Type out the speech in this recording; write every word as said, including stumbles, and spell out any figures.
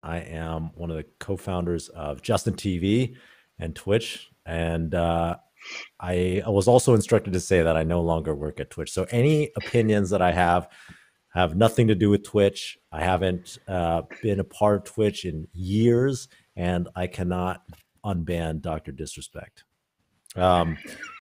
I am one of the co-founders of Justin T V and Twitch. And uh, I was also instructed to say that I no longer work at Twitch. So any opinions that I have have nothing to do with Twitch. I haven't uh, been a part of Twitch in years, and I cannot unban Doctor Disrespect. Um,